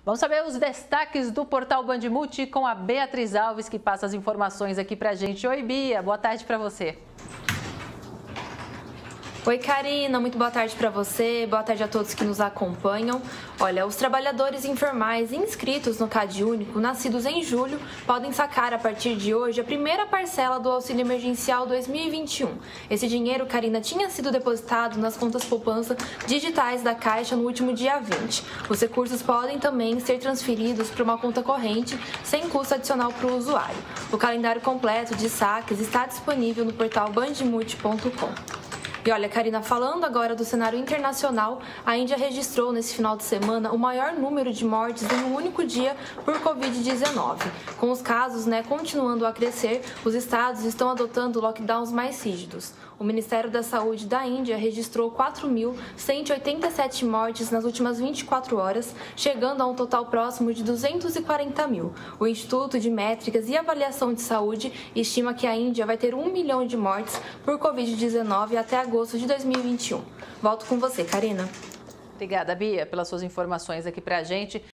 Vamos saber os destaques do portal Band Multi com a Beatriz Alves, que passa as informações aqui pra gente. Oi, Bia, boa tarde pra você. Oi, Karina, muito boa tarde para você, boa tarde a todos que nos acompanham. Olha, os trabalhadores informais inscritos no CadÚnico, nascidos em julho, podem sacar a partir de hoje a primeira parcela do Auxílio Emergencial 2021. Esse dinheiro, Karina, tinha sido depositado nas contas poupança digitais da Caixa no último dia 20. Os recursos podem também ser transferidos para uma conta corrente sem custo adicional para o usuário. O calendário completo de saques está disponível no portal bandmulti.com. E olha, Karina, falando agora do cenário internacional, a Índia registrou nesse final de semana o maior número de mortes em um único dia por Covid-19. Com os casos continuando a crescer, os estados estão adotando lockdowns mais rígidos. O Ministério da Saúde da Índia registrou 4.187 mortes nas últimas 24 horas, chegando a um total próximo de 240 mil. O Instituto de Métricas e Avaliação de Saúde estima que a Índia vai ter 1 milhão de mortes por Covid-19 até agosto de 2021. Volto com você, Karina. Obrigada, Bia, pelas suas informações aqui pra gente.